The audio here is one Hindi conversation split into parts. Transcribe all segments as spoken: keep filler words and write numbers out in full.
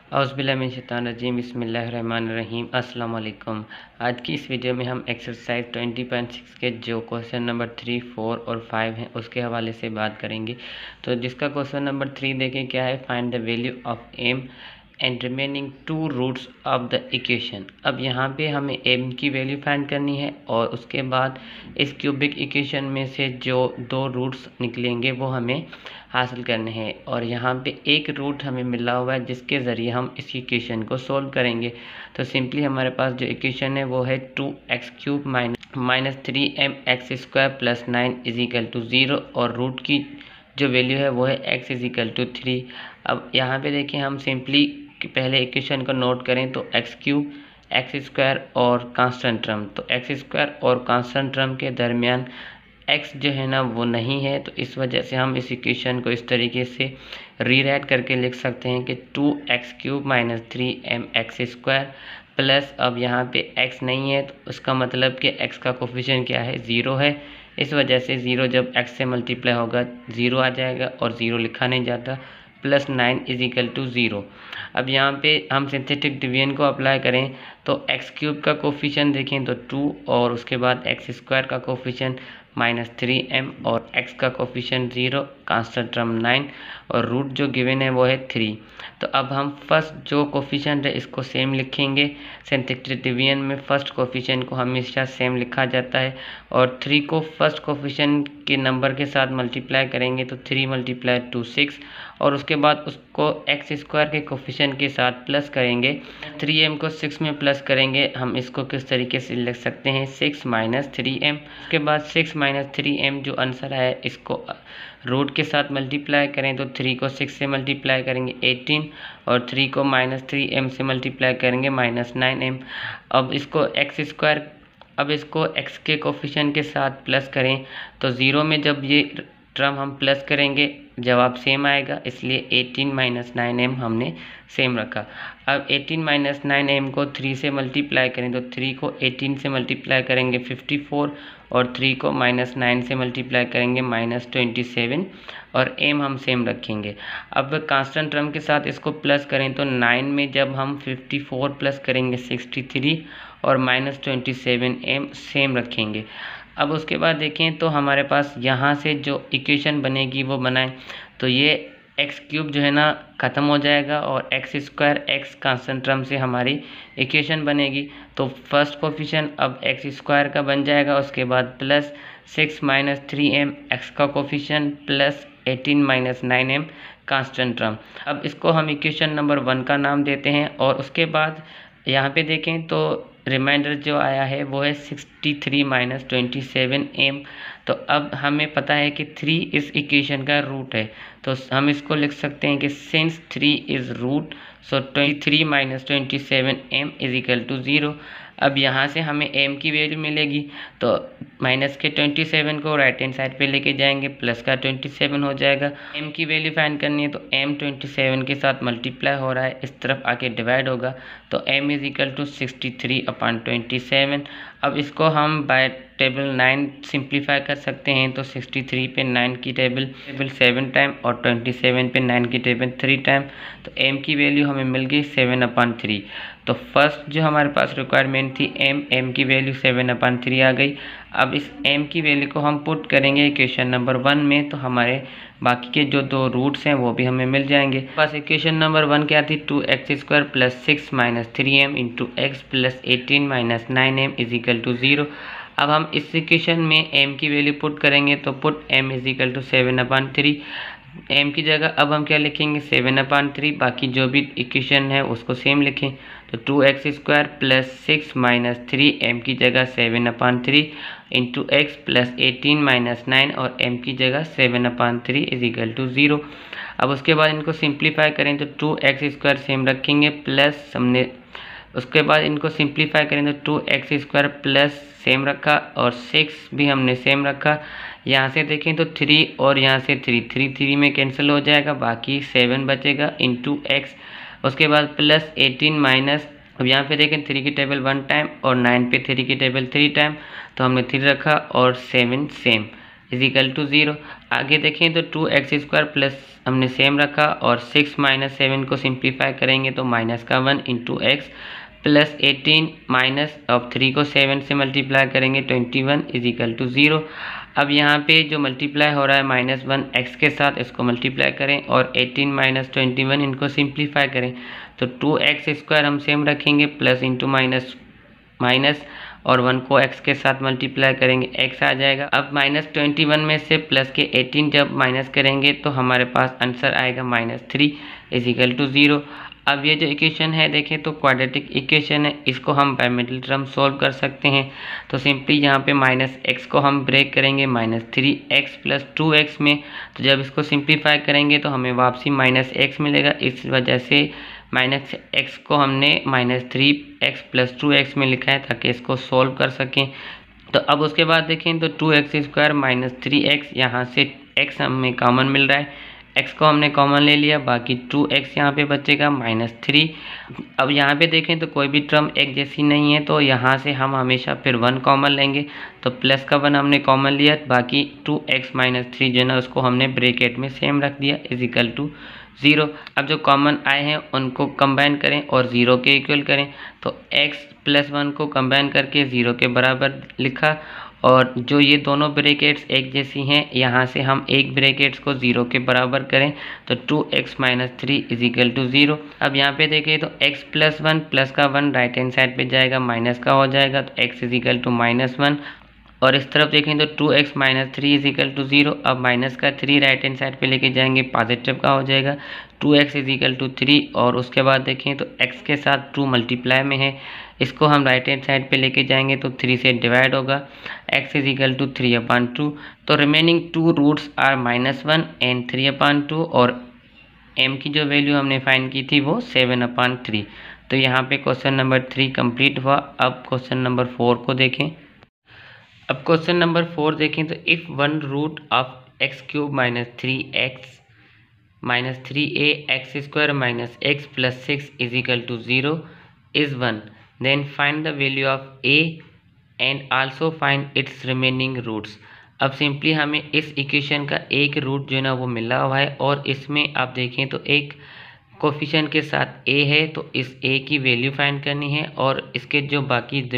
औज़ुबिल्लाहिमिनश्शैतानिर्रजीम बिस्मिल्लाहिर्रहमानिर्रहीम अस्सलाम वालेकुम। आज की इस वीडियो में हम एक्सरसाइज ट्वेंटी पॉइंट सिक्स के जो क्वेश्चन नंबर थ्री फोर और फाइव हैं उसके हवाले से बात करेंगे। तो जिसका क्वेश्चन नंबर थ्री देखें क्या है, find the value of M and remaining two roots of the equation. अब यहाँ पे हमें एम की वैल्यू फाइंड करनी है और उसके बाद इस क्यूबिक इक्वेशन में से जो दो रूट्स निकलेंगे वो हमें हासिल करने हैं। और यहाँ पे एक रूट हमें मिला हुआ है जिसके ज़रिए हम इस इक्वेशन को सोल्व करेंगे। तो सिंपली हमारे पास जो इक्वेशन है वो है two X cube minus minus three M X square plus nine is equal to zero और रूट की जो वैल्यू है वो है X is equal to three. अब यहाँ पे देखें, हम सिंपली पहले इक्वेशन को नोट करें तो एक्स क्यूब एक्स स्क्वायर और कांस्टेंट टर्म, तो एक्स स्क्वायर और कांस्टेंट टर्म के दरमियान x जो है ना वो नहीं है, तो इस वजह से हम इस इक्वेशन को इस तरीके से रीराइट करके लिख सकते हैं कि two X cube minus three M X square plus, अब यहाँ पे x नहीं है तो उसका मतलब कि x का कोफिशिएंट क्या है, ज़ीरो है। इस वजह से ज़ीरो जब x से मल्टीप्लाई होगा ज़ीरो आ जाएगा और ज़ीरो लिखा नहीं जाता, plus nine is equal to zero. अब यहाँ पे हम सिंथेटिक डिवीजन को अप्लाई करें तो एक्स क्यूब का कोफिशिएंट देखें तो टू और उसके बाद एक्स स्क्वायर का कोफिशिएंट माइनस थ्री एम और x का coefficient zero, constant term nine और रूट जो गिवन है वो है थ्री। तो अब हम फर्स्ट जो कोफिशिएंट है इसको सेम लिखेंगे। सिंथेटिक डिवीजन में फर्स्ट कोफिशिएंट को हमेशा सेम लिखा जाता है और थ्री को फर्स्ट कोफिशिएंट के नंबर के साथ मल्टीप्लाई करेंगे तो थ्री मल्टीप्लाई टू सिक्स और उसके बाद उसको एक्स स्क्वायर के कोफिशिएंट के साथ प्लस करेंगे। थ्री एम को सिक्स में प्लस करेंगे, हम इसको किस तरीके से लिख सकते हैं, सिक्स माइनस थ्री एम। उसके बाद सिक्स माइनस थ्री एम जो आंसर है इसको रूट के साथ मल्टीप्लाई करें तो थ्री को सिक्स से मल्टीप्लाई करेंगे एटीन और थ्री को माइनस थ्री एम से मल्टीप्लाई करेंगे माइनस नाइन एम। अब इसको एक्स स्क्वायर अब इसको एक्स के कोफिशिएंट के साथ प्लस करें तो ज़ीरो में जब ये टर्म हम प्लस करेंगे जवाब सेम आएगा, इसलिए एटीन माइनस नाइन एम हमने सेम रखा। अब एटीन माइनस नाइन एम को थ्री से मल्टीप्लाई करें तो थ्री को एटीन से मल्टीप्लाई करेंगे फिफ्टी फोर और थ्री को माइनस नाइन से मल्टीप्लाई करेंगे माइनस ट्वेंटी सेवन और एम हम सेम रखेंगे। अब कांस्टेंट टर्म के साथ इसको प्लस करें तो नाइन में जब हम फिफ्टी फोर प्लस करेंगे सिक्सटी थ्री और minus twenty seven M same रखेंगे। अब उसके बाद देखें तो हमारे पास यहाँ से जो इक्वेशन बनेगी वो बनाएं तो ये एक्स क्यूब जो है ना ख़त्म हो जाएगा और x square X constant term से हमारी इक्वेशन बनेगी। तो फर्स्ट कोफिशिएंट अब एक्स स्क्वायर का बन जाएगा, उसके बाद plus six minus three M X का coefficient plus eighteen minus nine M constant term. अब इसको हम इक्वेशन नंबर वन का नाम देते हैं और उसके बाद यहाँ पे देखें तो रिमाइंडर जो आया है वो है sixty three minus twenty seven M. तो अब हमें पता है कि थ्री इस इक्वेशन का रूट है, तो हम इसको लिख सकते हैं कि since three is root so twenty three minus twenty seven M is equal to zero. अब यहाँ से हमें m की वैल्यू मिलेगी तो माइनस के ट्वेंटी सेवन को राइट हैंड साइड पे लेके जाएंगे, प्लस का ट्वेंटी सेवन हो जाएगा। m की वैल्यू फाइंड करनी है तो m ट्वेंटी सेवन के साथ मल्टीप्लाई हो रहा है, इस तरफ आके डिवाइड होगा तो m is equal to sixty three upon twenty seven. अब इसको हम बाय टेबल नाइन सिंप्लीफाई कर सकते हैं तो सिक्सटी थ्री पे नाइन की टेबल टेबल सेवन टाइम और ट्वेंटी सेवन पे नाइन की टेबल थ्री टाइम, तो m की वैल्यू हमें मिल गई सेवन अपॉन थ्री। तो फर्स्ट जो हमारे पास रिक्वायरमेंट थी m m की वैल्यू सेवन अपॉन थ्री आ गई। अब इस m की वैल्यू को हम पुट करेंगे इक्वेशन नंबर वन में तो हमारे बाकी के जो दो रूट्स हैं वो भी हमें मिल जाएंगे। बस इक्वेशन नंबर वन क्या थी, two X square plus six minus three M into X plus eighteen minus nine M is equal to zero. अब हम इस इक्वेशन में m की वैल्यू पुट करेंगे तो put m is equal to seven upon three. m की जगह अब हम क्या लिखेंगे, सेवन अपॉन थ्री, बाकी जो भी इक्वेशन है उसको सेम लिखें तो two X square plus six minus three M की जगह seven upon three into X plus eighteen minus nine और m की जगह seven upon three is equal to zero. अब उसके बाद इनको सिंप्लीफाई करें तो टू एक्स स्क्वायर सेम रखेंगे प्लस हमने उसके बाद इनको सिंप्लीफाई करें तो two X square plus same रखा और सिक्स भी हमने सेम रखा। यहाँ से देखें तो थ्री और यहाँ से थ्री थ्री थ्री में कैंसिल हो जाएगा, बाकी सेवन बचेगा इंटू एक्स। उसके बाद प्लस एटीन माइनस, अब यहाँ पे देखें थ्री की टेबल वन टाइम और नाइन पे थ्री की टेबल थ्री टाइम, तो हमने थ्री रखा और seven same. Is equal to zero. आगे देखें तो टू एक्स स्क्वायर प्लस हमने सेम रखा और सिक्स माइनस सेवन को सिंप्लीफाई करेंगे तो माइनस का one into X plus eighteen minus अब थ्री को सेवन से मल्टीप्लाई करेंगे twenty one is equal to zero. अब यहाँ पे जो मल्टीप्लाई हो रहा है माइनस वन एक्स के साथ इसको मल्टीप्लाई करें और एटीन माइनस ट्वेंटी वन इनको सिंप्लीफाई करें तो टू एक्स स्क्वायर हम सेम रखेंगे प्लस इंटू माइनस माइनस और वन को x के साथ मल्टीप्लाई करेंगे x आ जाएगा। अब माइनस ट्वेंटी वन में से प्लस के एटीन जब माइनस करेंगे तो हमारे पास आंसर आएगा minus three is equal to zero. अब ये जो इक्वेशन है देखें तो क्वाड्रेटिक इक्वेशन है, इसको हम बाय मिडिल टर्म सॉल्व कर सकते हैं। तो सिंपली यहाँ पे माइनस एक्स को हम ब्रेक करेंगे minus three X plus two X में, तो जब इसको सिंप्लीफाई करेंगे तो हमें वापसी माइनस एक्स मिलेगा। इस वजह से माइनस एक्स को हमने minus three X plus two X में लिखा है ताकि इसको सॉल्व कर सकें। तो अब उसके बाद देखें तो two X square minus three X, यहाँ से एक्स हमें कॉमन मिल रहा है, एक्स को हमने कॉमन ले लिया, बाकी टू एक्स यहाँ पे बचेगा माइनस थ्री। अब यहाँ पे देखें तो कोई भी टर्म एक जैसी नहीं है तो यहाँ से हम हमेशा फिर वन कॉमन लेंगे, तो प्लस का वन हमने कॉमन लिया, बाकी टू एक्स माइनस थ्री जो है ना उसको हमने ब्रैकेट में सेम रख दिया इज इक्वल टू ज़ीरो। अब जो कॉमन आए हैं उनको कंबाइन करें और ज़ीरो के इक्वल करें, तो x प्लस वन को कंबाइन करके ज़ीरो के बराबर लिखा और जो ये दोनों ब्रैकेट्स एक जैसी हैं यहाँ से हम एक ब्रैकेट्स को ज़ीरो के बराबर करें तो two x minus three is equal to zero. अब यहाँ पे देखें तो x प्लस वन प्लस का वन राइट हैंड साइड पे जाएगा माइनस का हो जाएगा तो x is equal to minus one, और इस तरफ देखें तो two x minus three is equal to zero. अब माइनस का थ्री राइट हैंड साइड पे लेके जाएंगे पॉजिटिव का हो जाएगा two x is equal to three, और उसके बाद देखें तो x के साथ टू मल्टीप्लाई में है, इसको हम राइट हैंड साइड पे लेके जाएंगे तो थ्री से डिवाइड होगा, x is equal to three upon two. तो remaining two roots are minus one and three upon two, और m की जो वैल्यू हमने फाइंड की थी वो सेवन अपॉन थ्री। तो यहाँ पे क्वेश्चन नंबर थ्री कंप्लीट हुआ। अब क्वेश्चन नंबर फोर को देखें। अब क्वेश्चन नंबर फोर देखें तो if one root of x cube minus three x minus three a x square minus x plus six is equal to zero is one, then find the value of a and also find its remaining roots. अब सिंपली हमें इस इक्वेशन का एक रूट जो है ना वो मिला हुआ है और इसमें आप देखें तो एक कोफिशिएंट के साथ a है, तो इस a की वैल्यू फाइंड करनी है और इसके जो बाकी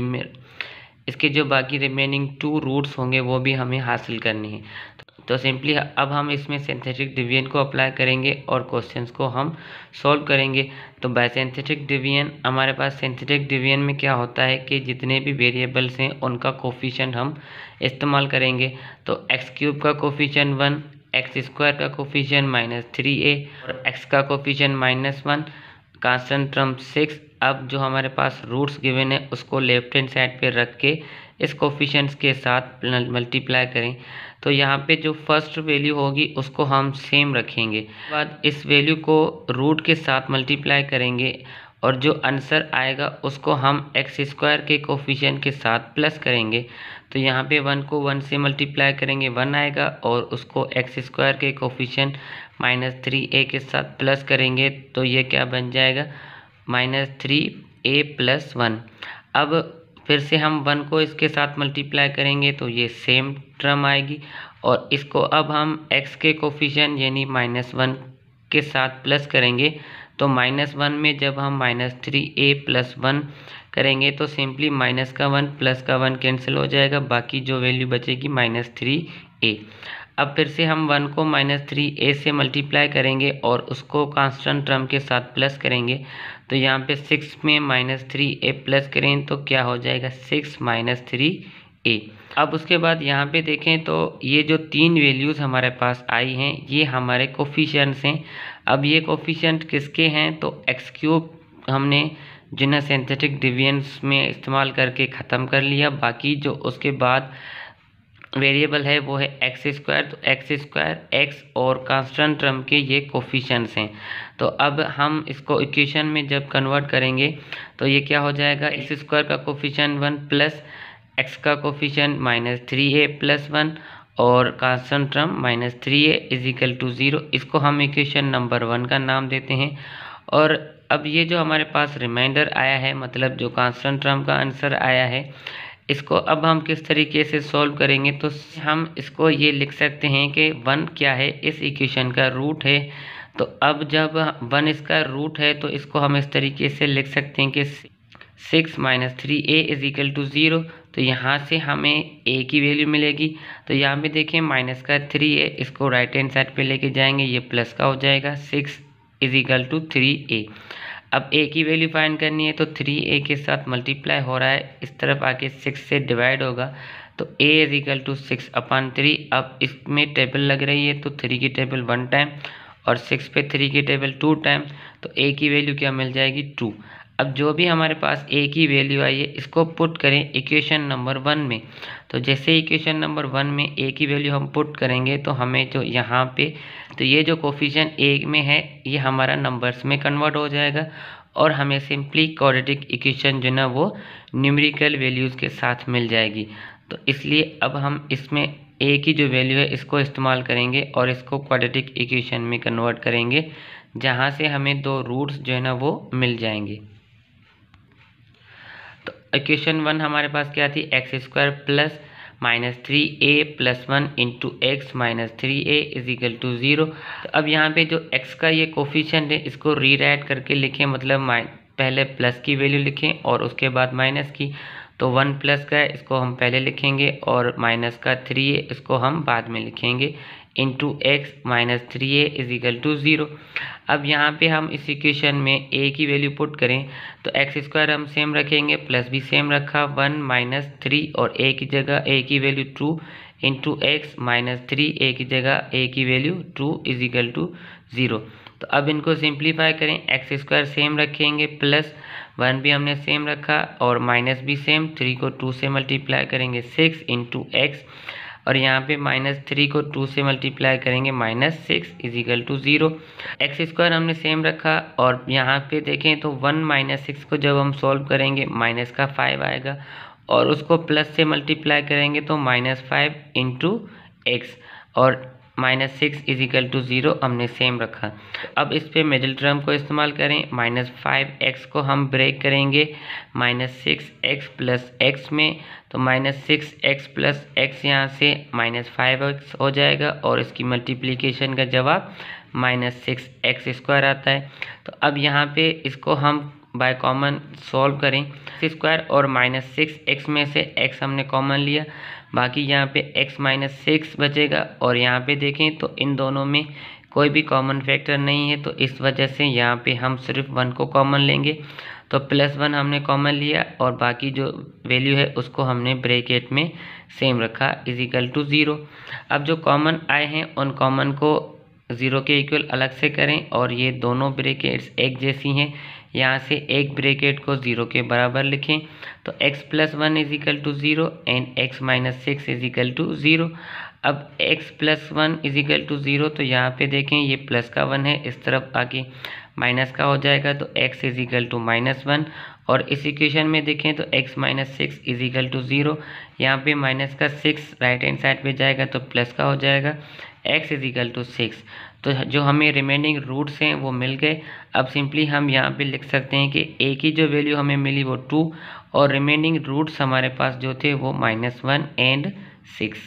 इसके जो बाकी रिमेनिंग टू रूट्स होंगे वो भी हमें हासिल करनी है। तो सिंपली अब हम इसमें सिंथेटिक डिवीजन को अप्लाई करेंगे और क्वेश्चंस को हम सॉल्व करेंगे। तो बाय सिंथेटिक डिवीजन हमारे पास सिंथेटिक डिवीजन में क्या होता है कि जितने भी वेरिएबल्स हैं उनका कोफिशिएंट हम इस्तेमाल करेंगे। तो एक्स क्यूब का कोफिशिएंट वन, एक्स स्क्वायर का कोफिशिएंट माइनस थ्री ए और एक्स का coefficient minus one, constant term six. अब जो हमारे पास रूट्स गिवन है उसको लेफ्ट हैंड साइड पे रख के इस कोफिशिएंट्स के साथ मल्टीप्लाई करें, तो यहाँ पे जो फर्स्ट वैल्यू होगी उसको हम सेम रखेंगे, बाद इस वैल्यू को रूट के साथ मल्टीप्लाई करेंगे और जो आंसर आएगा उसको हम एक्स स्क्वायर के कोफिशिएंट के साथ प्लस करेंगे। तो यहाँ पे वन को वन से मल्टीप्लाई करेंगे वन आएगा और उसको एक्स स्क्वायर के कोफिशिएंट माइनस थ्री ए के साथ प्लस करेंगे तो ये क्या बन जाएगा minus three a plus one. अब फिर से हम वन को इसके साथ मल्टीप्लाई करेंगे तो ये सेम टर्म आएगी और इसको अब हम x के कोफिशिएंट यानी माइनस वन के साथ प्लस करेंगे। तो माइनस वन में जब हम minus three a plus one करेंगे तो सिंपली माइनस का वन प्लस का वन कैंसिल हो जाएगा, बाकी जो वैल्यू बचेगी माइनस थ्री ए। अब फिर से हम वन को माइनस थ्री ए से मल्टीप्लाई करेंगे और उसको कांस्टेंट टर्म के साथ प्लस करेंगे। तो यहाँ पे सिक्स में माइनस थ्री ए प्लस करें तो क्या हो जाएगा सिक्स माइनस थ्री ए। अब उसके बाद यहाँ पे देखें तो ये जो तीन वैल्यूज़ हमारे पास आई हैं ये हमारे कोफिशिएंट्स हैं। अब ये कोफिशिएंट किसके हैं तो एक्स क्यूब हमने जिन्हें सिंथेटिक डिवीजन्स में इस्तेमाल करके ख़त्म कर लिया, बाकी जो उसके बाद वेरिएबल है वो है एक्स स्क्वायर। तो एक्स स्क्वायर एक्स और कांस्टेंट टर्म के ये कोफिशिएंट्स हैं। तो अब हम इसको इक्वेशन में जब कन्वर्ट करेंगे तो ये क्या हो जाएगा एक्स स्क्वायर का कोफिशिएंट वन प्लस एक्स का coefficient minus three a plus one और constant term minus three a is equal to zero. इसको हम इक्वेशन नंबर वन का नाम देते हैं। और अब ये जो हमारे पास रिमाइंडर आया है मतलब जो कांस्टेंट टर्म का आंसर आया है इसको अब हम किस तरीके से सॉल्व करेंगे, तो हम इसको ये लिख सकते हैं कि वन क्या है, इस इक्वेशन का रूट है। तो अब जब वन इसका रूट है तो इसको हम इस तरीके से लिख सकते हैं कि six minus three a is equal to zero. तो यहाँ से हमें ए की वैल्यू मिलेगी। तो यहाँ पे देखें माइनस का थ्री ए, इसको राइट हैंड साइड पे लेके जाएंगे, ये प्लस का हो जाएगा, six is equal to three a. अब ए की वैल्यू फाइंड करनी है तो थ्री ए के साथ मल्टीप्लाई हो रहा है, इस तरफ आके सिक्स से डिवाइड होगा, तो a is equal to six upon three. अब इसमें टेबल लग रही है तो थ्री की टेबल वन टाइम और सिक्स पे थ्री की टेबल टू टाइम, तो ए की वैल्यू क्या मिल जाएगी, टू। अब जो भी हमारे पास ए की वैल्यू आई है इसको पुट करें इक्वेशन नंबर वन में। तो जैसे इक्वेशन नंबर वन में ए की वैल्यू हम पुट करेंगे तो हमें जो यहाँ पे तो ये जो कोफिशिएंट ए में है ये हमारा नंबर्स में कन्वर्ट हो जाएगा और हमें सिंपली क्वाड्रेटिक इक्वेशन जो ना वो न्यूमेरिकल वैल्यूज़ के साथ मिल जाएगी। तो इसलिए अब हम इसमें ए की जो वैल्यू है इसको इस्तेमाल करेंगे और इसको क्वाड्रेटिक इक्वेशन में कन्वर्ट करेंगे, जहाँ से हमें दो रूट्स जो है ना वो मिल जाएंगे। तो इक्वेशन वन हमारे पास क्या थी, x square plus minus three a plus one into x minus three a is equal to zero. तो अब यहाँ पे जो एक्स का ये कोफिशिएंट है इसको रीराइट करके लिखें, मतलब पहले प्लस की वैल्यू लिखें और उसके बाद माइनस की। तो वन प्लस का है इसको हम पहले लिखेंगे और माइनस का थ्री ए इसको हम बाद में लिखेंगे, into x minus three a is equal to zero. अब यहाँ पे हम इस इक्वेशन में ए की वैल्यू पुट करें तो एक्स स्क्वायर हम सेम रखेंगे, प्लस भी सेम रखा, वन माइनस थ्री और ए की जगह ए की value two into x minus three a की जगह ए की value two is equal to zero. तो अब इनको सिंप्लीफाई करें, एक्स स्क्वायर सेम रखेंगे, प्लस वन भी हमने सेम रखा और माइनस भी सेम, थ्री को टू से मल्टीप्लाई करेंगे सिक्स इंटू एक्स और यहाँ पे माइनस थ्री को टू से मल्टीप्लाई करेंगे minus six is equal to zero. X square हमने सेम रखा और यहाँ पे देखें तो वन माइनस सिक्स को जब हम सॉल्व करेंगे माइनस का फाइव आएगा और उसको प्लस से मल्टीप्लाई करेंगे तो माइनस फाइव इंटू एक्स और minus six is equal to zero हमने सेम रखा। अब इस पे मिडिल टर्म को इस्तेमाल करें, माइनस फाइव एक्स को हम ब्रेक करेंगे minus six x plus x में, तो minus six x plus x यहाँ से माइनस फाइव एक्स हो जाएगा और इसकी मल्टीप्लिकेशन का जवाब माइनस सिक्स एक्स स्क्वायर आता है। तो अब यहाँ पे इसको हम बाय कॉमन सॉल्व करें, एक्स स्क्वायर और माइनस सिक्स एक्स में से एक्स हमने कॉमन लिया, बाकी यहाँ पे x माइनस सिक्स बचेगा और यहाँ पे देखें तो इन दोनों में कोई भी कॉमन फैक्टर नहीं है, तो इस वजह से यहाँ पे हम सिर्फ वन को कॉमन लेंगे। तो प्लस वन हमने कॉमन लिया और बाकी जो वैल्यू है उसको हमने ब्रैकेट में सेम रखा इज इक्वल टू ज़ीरो। अब जो कॉमन आए हैं उन कॉमन को ज़ीरो के इक्वल अलग से करें और ये दोनों ब्रैकेट्स एक जैसी हैं, यहाँ से एक ब्रैकेट को ज़ीरो के बराबर लिखें। तो x plus one is equal to zero and x minus six is equal to zero. अब x plus one is equal to zero, तो यहाँ पे देखें ये प्लस का वन है, इस तरफ आके माइनस का हो जाएगा, तो x is equal to minus one. और इस इक्वेशन में देखें तो x minus six is equal to zero, यहाँ पे माइनस का सिक्स राइट हैंड साइड पे जाएगा तो प्लस का हो जाएगा, x is equal to six. तो जो हमें रिमेनिंग रूट्स हैं वो मिल गए। अब सिंपली हम यहाँ पे लिख सकते हैं कि a की जो वैल्यू हमें मिली वो टू और रिमेनिंग रूट्स हमारे पास जो थे वो माइनस वन एंड सिक्स।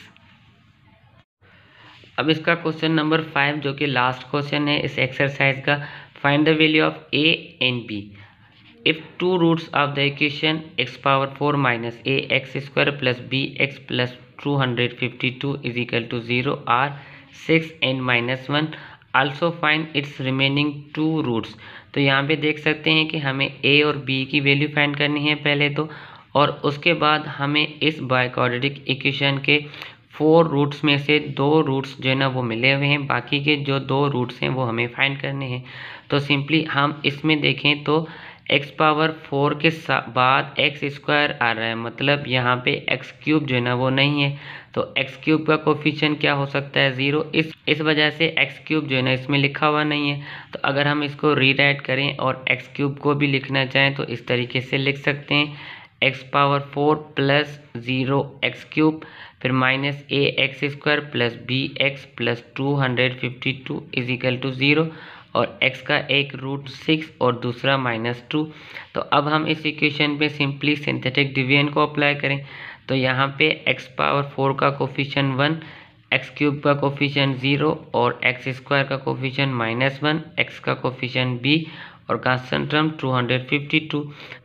अब इसका क्वेश्चन नंबर फाइव जो कि लास्ट क्वेश्चन है इस एक्सरसाइज का, find the value of a and b if two roots of the equation x power four minus a x square plus b x plus two hundred fifty-two is equal to zero are six and minus one, also find its remaining two roots। तो यहाँ पे देख सकते हैं कि हमें a और b की वैल्यू फाइंड करनी है पहले तो, और उसके बाद हमें इस बाइक्वाड्रेटिक इक्वेशन के फोर रूट्स में से दो रूट्स जो है ना वो मिले हुए हैं, बाकी के जो दो रूट्स हैं वो हमें फाइंड करने हैं। तो सिंपली हम इसमें देखें तो एक्स पावर फोर के बाद एक्स स्क्वायर आ रहा है, मतलब यहाँ पे एक्स क्यूब जो है ना वो नहीं है, तो एक्स क्यूब का कोफिशिएंट क्या हो सकता है, ज़ीरो। इस इस वजह से एक्स क्यूब जो है ना इसमें लिखा हुआ नहीं है। तो अगर हम इसको रीराइट करें और एक्स क्यूब को भी लिखना चाहें तो इस तरीके से लिख सकते हैं, x power four plus zero x cube फिर minus a x square plus b x plus two hundred fifty two is equal to zero और x का एक रूट सिक्स और दूसरा माइनस टू। तो अब हम इस इक्वेशन पे सिंपली सिंथेटिक डिवीजन को अप्लाई करें। तो यहाँ पे एक्स पावर फोर का कोफिशिएंट वन, एक्स क्यूब का कोफिशिएंट ज़ीरो और एक्स स्क्वायर का कोफिशिएंट माइनस वन, एक्स का कोफिशिएंट बी और constant term two hundred fifty two.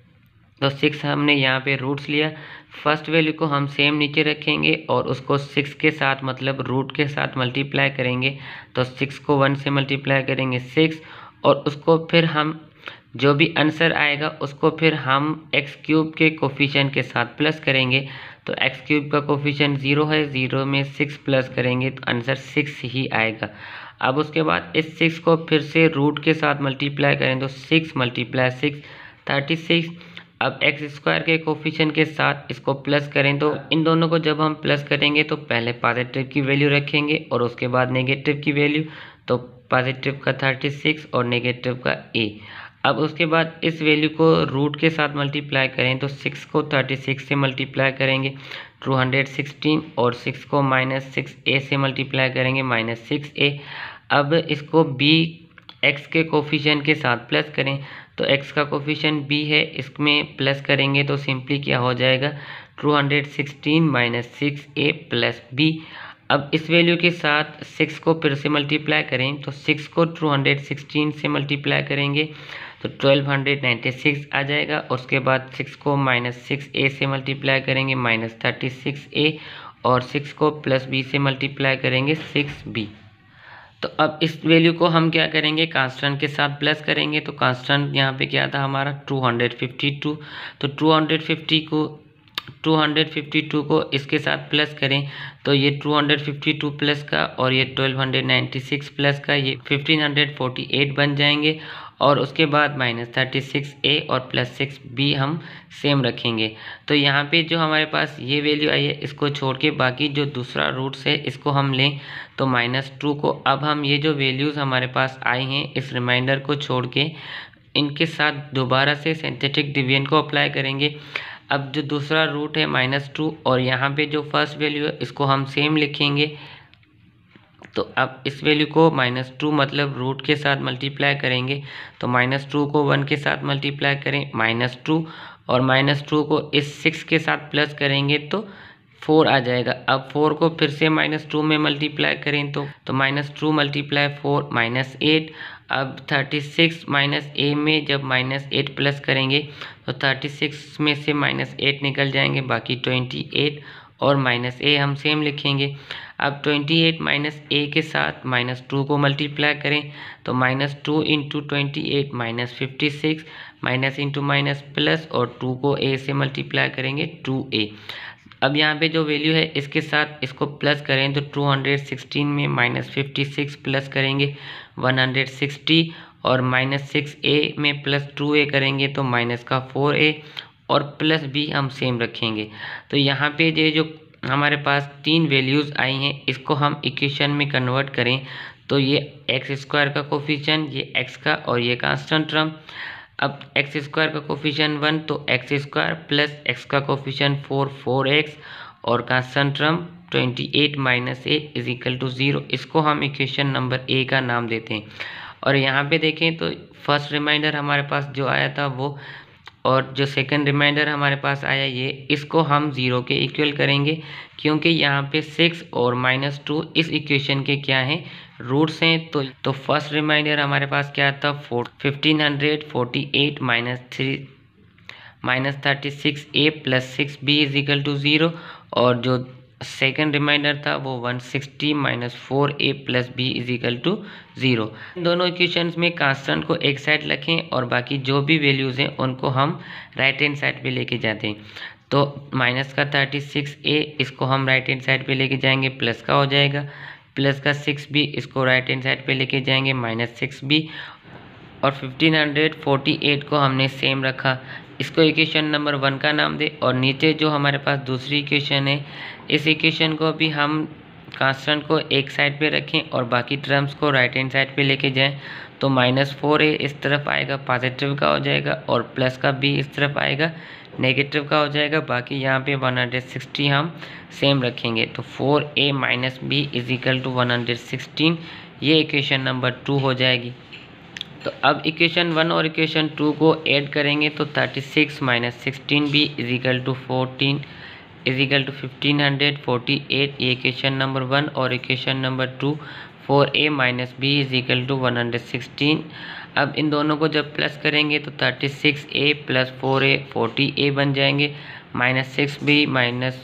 तो सिक्स हमने यहाँ पे रूट्स लिया। फर्स्ट वैल्यू को हम सेम नीचे रखेंगे और उसको सिक्स के साथ मतलब रूट के साथ मल्टीप्लाई करेंगे। तो सिक्स को वन से मल्टीप्लाई करेंगे सिक्स, और उसको फिर हम जो भी आंसर आएगा उसको फिर हम एक्स क्यूब के कोफिशिएंट के साथ प्लस करेंगे। तो एक्स क्यूब का कोफिशिएंट ज़ीरो है, ज़ीरो में सिक्स प्लस करेंगे तो आंसर सिक्स ही आएगा। अब उसके बाद इस सिक्स को फिर से रूट के साथ मल्टीप्लाई करें तो six multiply six thirty six. अब एक्स स्क्वायर के कोफिशिएंट के साथ इसको प्लस करें तो इन दोनों को जब हम प्लस करेंगे तो पहले पॉजिटिव की वैल्यू रखेंगे और उसके बाद नेगेटिव की वैल्यू। तो पॉजिटिव का थर्टी सिक्स और नेगेटिव का ए। अब उसके बाद इस वैल्यू को रूट के साथ मल्टीप्लाई करें तो सिक्स को थर्टी सिक्स से मल्टीप्लाई करेंगे टू हंड्रेड सिक्सटीन, और सिक्स को माइनस सिक्स ए से मल्टीप्लाई करेंगे माइनस सिक्स ए। अब इसको बी एक्स के कोफिशिएंट के साथ प्लस करें तो एक्स का कोफिशिएंट बी है, इसमें प्लस करेंगे तो सिंपली क्या हो जाएगा two hundred sixteen minus six a plus b. अब इस वैल्यू के साथ सिक्स को फिर से मल्टीप्लाई करें तो सिक्स को टू हंड्रेड सिक्सटीन से मल्टीप्लाई करेंगे तो ट्वेल्व हंड्रेड नाइन्टी सिक्स आ जाएगा। उसके बाद सिक्स को माइनस सिक्स ए से मल्टीप्लाई करेंगे माइनस थर्टी सिक्स ए, और सिक्स को प्लस बी से मल्टीप्लाई करेंगे सिक्स बी। तो अब इस वैल्यू को हम क्या करेंगे कांस्टेंट के साथ प्लस करेंगे। तो कांस्टेंट यहाँ पे क्या था हमारा टू हंड्रेड फिफ्टी टू। तो टू हंड्रेड फिफ्टी को टू हंड्रेड फिफ्टी टू को इसके साथ प्लस करें तो ये two hundred fifty two plus का और ये twelve hundred ninety six plus का ये फिफ्टीन फोर्टी एट बन जाएंगे। और उसके बाद माइनस थर्टी सिक्स ए और प्लस सिक्स बी हम सेम रखेंगे। तो यहाँ पे जो हमारे पास ये वैल्यू आई है इसको छोड़ के बाकी जो दूसरा रूट्स है इसको हम लें तो माइनस टू को अब हम ये जो वैल्यूज़ हमारे पास आई हैं इस रिमाइंडर को छोड़ के इनके साथ दोबारा से सिंथेटिक डिवीजन को अप्लाई करेंगे। अब जो दूसरा रूट है माइनस टू और यहाँ पे जो फर्स्ट वैल्यू है इसको हम सेम लिखेंगे। तो अब इस वैल्यू को माइनस टू मतलब रूट के साथ मल्टीप्लाई करेंगे तो माइनस टू को वन के साथ मल्टीप्लाई करें माइनस टू, और माइनस टू को इस सिक्स के साथ प्लस करेंगे तो फोर आ जाएगा। अब फोर को फिर से माइनस टू में मल्टीप्लाई करें तो तो minus two multiply four minus eight. अब थर्टी सिक्स माइनस ए में जब माइनस एट प्लस करेंगे तो थर्टी सिक्स में से माइनस एट निकल जाएंगे, बाकी ट्वेंटी एट और माइनस ए हम सेम लिखेंगे। अब ट्वेंटी एट माइनस ए के साथ माइनस टू को मल्टीप्लाई करें तो minus two into twenty eight minus fifty six, minus into minus plus और टू को ए से मल्टीप्लाई करेंगे टू ए। अब यहाँ पे जो वैल्यू है इसके साथ इसको प्लस करें तो टू हंड्रेड सिक्सटीन में माइनस फिफ्टी सिक्स प्लस करेंगे वन हंड्रेड सिक्सटी, और माइनस सिक्स ए में प्लस टू ए करेंगे तो माइनस का फोर ए और प्लस बी हम सेम रखेंगे। तो यहाँ पे ये जो हमारे पास तीन वैल्यूज़ आई हैं इसको हम इक्वेशन में कन्वर्ट करें तो ये एक्स स्क्वायर का कोफिशिएंट, ये एक्स का और ये कांस्टेंट टर्म। अब एक्स स्क्वायर का कोफिशिएंट वन तो एक्स स्क्वायर प्लस एक्स का कोफिशिएंट फोर फोर एक्स और constant term twenty eight minus a is equal to zero. इसको हम इक्वेशन नंबर ए का नाम देते हैं। और यहाँ पे देखें तो फर्स्ट रिमाइंडर हमारे पास जो आया था वो, और जो सेकंड रिमाइंडर हमारे पास आया ये, इसको हम ज़ीरो के इक्वल करेंगे क्योंकि यहाँ पे सिक्स और माइनस टू इस इक्वेशन के क्या हैं रूट्स हैं। तो तो फर्स्ट रिमाइंडर हमारे पास क्या था four fifteen hundred forty eight minus three minus thirty six a plus six b is equal to zero, और जो सेकेंड रिमाइंडर था वो one sixty minus four a plus b is equal to zero. दोनों इक्वेशंस में कांस्टेंट को एक साइड रखें और बाकी जो भी वैल्यूज़ हैं उनको हम राइट हैंड साइड पे लेके जाते हैं। तो माइनस का थर्टी सिक्स ए इसको हम राइट हैंड साइड पे लेके जाएंगे, प्लस का हो जाएगा, प्लस का सिक्स बी इसको राइट हैंड साइड पे लेके जाएंगे माइनस सिक्स बी, और फिफ्टीन हंड्रेड फोर्टी एट को हमने सेम रखा, इसको इक्वेशन नंबर वन का नाम दे। और नीचे जो हमारे पास दूसरी इक्वेशन है इस इक्वेशन को भी हम कांस्टेंट को एक साइड पे रखें और बाकी टर्म्स को राइट हैंड साइड पे लेके जाएं। तो माइनस फोर ए इस तरफ आएगा पॉजिटिव का हो जाएगा और प्लस का बी इस तरफ आएगा नेगेटिव का हो जाएगा, बाकी यहाँ पे वन हंड्रेड सिक्सटी हम सेम रखेंगे। तो four a minus b is equal to one hundred sixteen, ये इक्वेशन नंबर टू हो जाएगी। तो अब इक्वेशन वन और इक्वेशन टू को ऐड करेंगे तो thirty six minus sixteen b is equal to fourteen is equal to fifteen hundred forty eight, ये इक्वेशन नंबर वन। और equation number two, four a minus b is equal to one hundred sixteen. अब इन दोनों को जब प्लस करेंगे तो thirty six a plus four a forty a बन जाएंगे, minus six b minus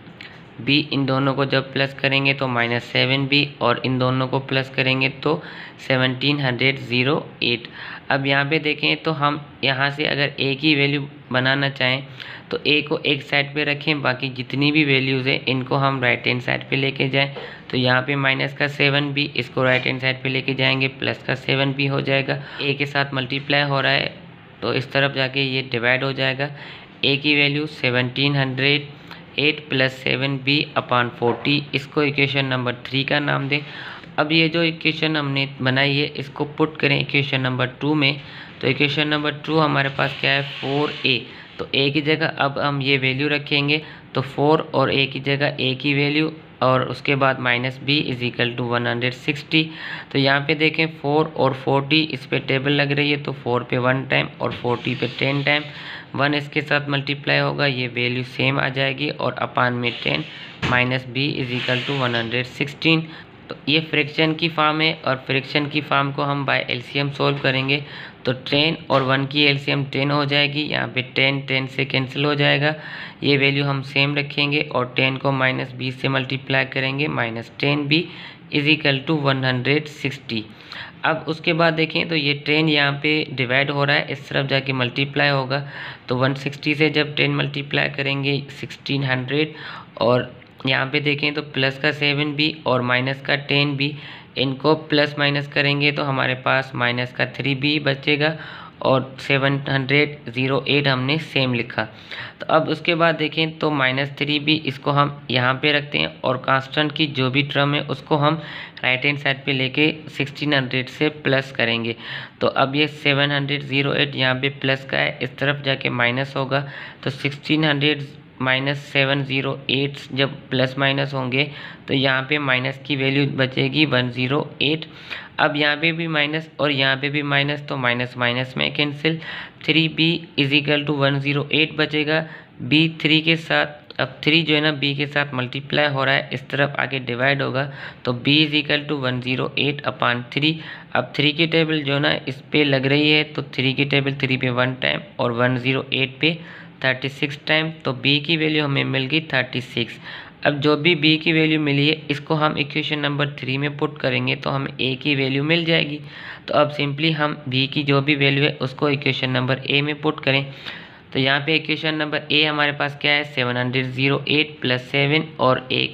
b, इन दोनों को जब प्लस करेंगे तो माइनस सेवन बी, और इन दोनों को प्लस करेंगे तो सेवनटीन हंड्रेड ज़ीरो एट। अब यहाँ पे देखें तो हम यहाँ से अगर ए की वैल्यू बनाना चाहें तो ए को एक साइड पे रखें, बाकी जितनी भी वैल्यूज़ है इनको हम राइट हैंड साइड पे लेके जाएं। तो यहाँ पे माइनस का सेवन बी, इसको राइट हैंड साइड पे लेके जाएंगे, प्लस का सेवन बी हो जाएगा। ए के साथ मल्टीप्लाई हो रहा है तो इस तरफ जाके ये डिवाइड हो जाएगा। ए की value seventeen hundred eight plus seven b upon forty, इसको इक्वेशन नंबर थ्री का नाम दें। अब ये जो इक्वेशन हमने बनाई है इसको पुट करें इक्वेशन नंबर टू में। तो इक्वेशन नंबर टू हमारे पास क्या है, फोर ए। तो ए की जगह अब हम ये वैल्यू रखेंगे, तो फोर और ए की जगह ए की वैल्यू और उसके बाद minus b is equal to one hundred sixty. तो यहाँ पे देखें फोर और फोर्टी इस पे टेबल लग रही है, तो फोर पे वन टाइम और फोर्टी पे टेन टाइम, वन इसके साथ मल्टीप्लाई होगा, ये वैल्यू सेम आ जाएगी और अपान में ten minus b is equal to one hundred sixteen. तो ये फ्रैक्शन की फॉर्म है और फ्रैक्शन की फॉर्म को हम बाय एलसीएम सोल्व करेंगे। तो टेन और वन की एलसीएम टेन हो जाएगी, यहाँ पे टेन टेन से कैंसिल हो जाएगा, ये वैल्यू हम सेम रखेंगे और टेन को माइनस बी से मल्टीप्लाई करेंगे, minus ten b is equal to one hundred sixty. अब उसके बाद देखें तो ये टेन यहाँ पे डिवाइड हो रहा है, इस तरफ जाके मल्टीप्लाई होगा, तो वन सिक्सटी से जब टेन मल्टीप्लाई करेंगे सिक्सटीन हंड्रेड, और यहाँ पे देखें तो प्लस का सेवन बी और माइनस का टेन बी, इनको प्लस माइनस करेंगे तो हमारे पास माइनस का थ्री बी बचेगा और सेवन हंड्रेड ज़ीरो एट हमने सेम लिखा। तो अब उसके बाद देखें तो माइनस थ्री बी, इसको हम यहाँ पे रखते हैं और कांस्टेंट की जो भी टर्म है उसको हम राइट हैंड साइड पे लेके सिक्सटीन हंड्रेड से प्लस करेंगे। तो अब ये सेवन हंड्रेड ज़ीरो एट यहाँ पे प्लस का है, इस तरफ जाके माइनस होगा, तो sixteen hundred minus seven zero eight जब प्लस माइनस होंगे तो यहाँ पे माइनस की वैल्यू बचेगी वन ज़ीरो एट। अब यहाँ पे भी माइनस और यहाँ पे भी माइनस, तो माइनस माइनस में cancel, three b is equal to one zero eight बचेगा। बी थ्री के साथ, अब थ्री जो है ना बी के साथ मल्टीप्लाई हो रहा है, इस तरफ आगे डिवाइड होगा, तो b is equal to one zero eight upon three. अब थ्री की टेबल जो ना इस पे लग रही है, तो थ्री की टेबल थ्री पे वन टाइम और वन ज़ीरो एट पे थर्टी सिक्स टाइम, तो b की वैल्यू हमें मिल गई थर्टी सिक्स। अब जो भी b की वैल्यू मिली है इसको हम इक्वेशन नंबर थ्री में पुट करेंगे तो हमें a की वैल्यू मिल जाएगी। तो अब सिंपली हम b की जो भी वैल्यू है उसको इक्वेशन नंबर a में पुट करें। तो यहाँ पे इक्वेशन नंबर a हमारे पास क्या है, seven hundred zero eight plus seven और a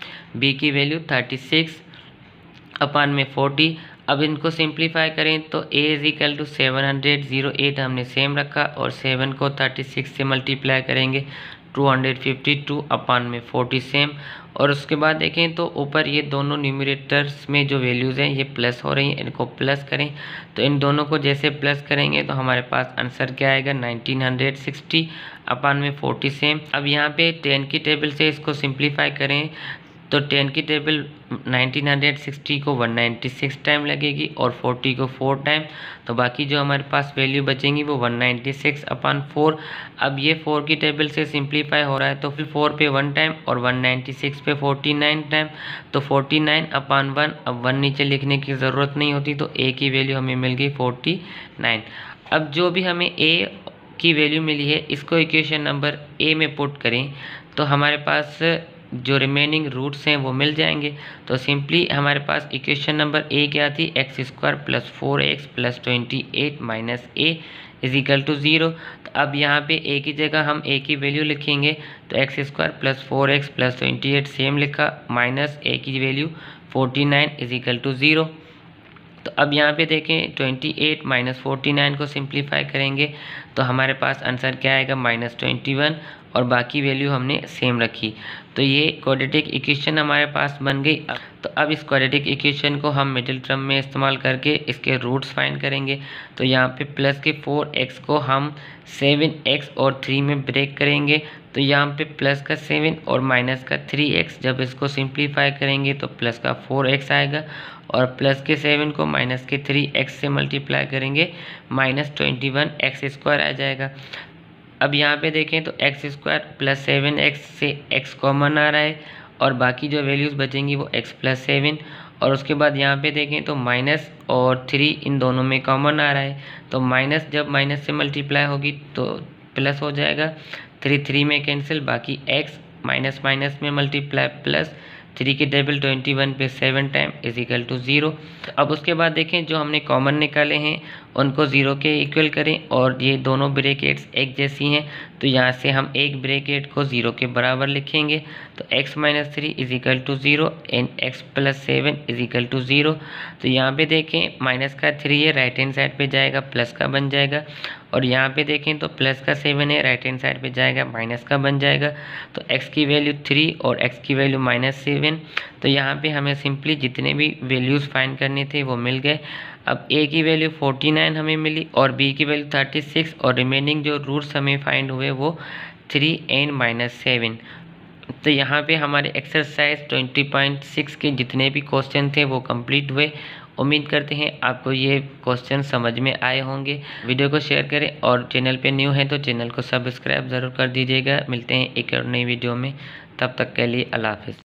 b की वैल्यू थर्टी सिक्स अपान में फोर्टी। अब इनको सिंप्लीफाई करें तो a is equal to seven hundred zero eight हमने सेम रखा और सेवन को थर्टी सिक्स से मल्टीप्लाई करेंगे two hundred fifty two upon में फोर्टी सेम। और उसके बाद देखें तो ऊपर ये दोनों न्यूमरेटर्स में जो वैल्यूज़ हैं ये प्लस हो रही हैं, इनको प्लस करें। तो इन दोनों को जैसे प्लस करेंगे तो हमारे पास आंसर क्या आएगा, नाइनटीन हंड्रेड सिक्सटी अपान में फोर्टी सेम। अब यहाँ पे टेन की टेबल से इसको सिंप्लीफाई करें तो टेन की टेबल नाइनटीन हंड्रेड सिक्सटी को वन नाइन्टी सिक्स टाइम लगेगी और फोर्टी को फोर टाइम, तो बाकी जो हमारे पास वैल्यू बचेंगी वो one ninety six upon four. अब ये फोर की टेबल से सिंप्लीफाई हो रहा है तो फिर फोर पे वन टाइम और वन नाइन्टी सिक्स पे फोर्टी नाइन टाइम, तो फोर्टी नाइन अपान वन। अब वन नीचे लिखने की ज़रूरत नहीं होती, तो ए की वैल्यू हमें मिल गई फोर्टी नाइन। अब जो भी हमें ए की वैल्यू मिली है इसको इक्वेशन नंबर ए में पुट करें तो हमारे पास जो रिमेनिंग रूट्स हैं वो मिल जाएंगे। तो सिंपली हमारे पास इक्वेशन नंबर ए क्या थी, x square plus four x plus twenty eight minus a is equal to zero. तो अब यहाँ पे ए की जगह हम ए की वैल्यू लिखेंगे, तो x square plus four x plus twenty eight same लिखा, माइनस ए की value forty nine is equal to zero. तो अब यहाँ पे देखें twenty eight minus forty nine को सिंप्लीफाई करेंगे तो हमारे पास आंसर क्या आएगा, माइनस ट्वेंटी वन, और बाकी वैल्यू हमने सेम रखी। तो ये क्वाड्रेटिक इक्वेशन हमारे पास बन गई। तो अब इस क्वाड्रेटिक इक्वेशन को हम मिडिल टर्म में इस्तेमाल करके इसके रूट्स फाइंड करेंगे। तो यहाँ पे प्लस के फोर एक्स को हम सेवन एक्स और थ्री में ब्रेक करेंगे, तो यहाँ पे प्लस का सेवन और माइनस का थ्री एक्स, जब इसको सिंप्लीफाई करेंगे तो प्लस का फोर एक्स आएगा और प्लस के सेवन को माइनस के थ्री एक्स से मल्टीप्लाई करेंगे, minus twenty one x square आ जाएगा। अब यहाँ पे देखें तो x square plus seven x से एक्स कॉमन आ रहा है और बाकी जो वैल्यूज़ बचेंगी वो एक्स प्लस सेवन, और उसके बाद यहाँ पे देखें तो माइनस और थ्री इन दोनों में कॉमन आ रहा है, तो माइनस जब माइनस से मल्टीप्लाई होगी तो प्लस हो जाएगा, थ्री थ्री में कैंसिल, बाकी एक्स माइनस माइनस में मल्टीप्लाई प्लस थ्री के टेबल ट्वेंटी वन पे seven time is equal to zero. अब उसके बाद देखें जो हमने कॉमन निकाले हैं उनको ज़ीरो के इक्वल करें और ये दोनों ब्रैकेट्स एक जैसी हैं, तो यहाँ से हम एक ब्रैकेट को ज़ीरो के बराबर लिखेंगे, तो x minus three is equal to zero and x plus seven is equal to zero. तो यहाँ पे देखें माइनस का थ्री है, राइट हैंड साइड पे जाएगा प्लस का बन जाएगा, और यहाँ पे देखें तो प्लस का सेवन है, राइट हैंड साइड पे जाएगा माइनस का बन जाएगा, तो x की वैल्यू थ्री और x की वैल्यू माइनस सेवन। तो यहाँ पे हमें सिंपली जितने भी वैल्यूज़ फाइंड करने थे वो मिल गए। अब a की वैल्यू फोर्टी नाइन हमें मिली और b की वैल्यू थर्टी सिक्स, और रिमेनिंग जो रूट्स हमें फाइंड हुए वो थ्री एंड माइनस सेवन। तो यहाँ पे हमारे एक्सरसाइज ट्वेंटी पॉइंट सिक्स के जितने भी क्वेश्चन थे वो कंप्लीट हुए। उम्मीद करते हैं आपको ये क्वेश्चन समझ में आए होंगे। वीडियो को शेयर करें और चैनल पे न्यू है तो चैनल को सब्सक्राइब ज़रूर कर दीजिएगा। मिलते हैं एक और नई वीडियो में, तब तक के लिए अल्लाह हाफ़िज़।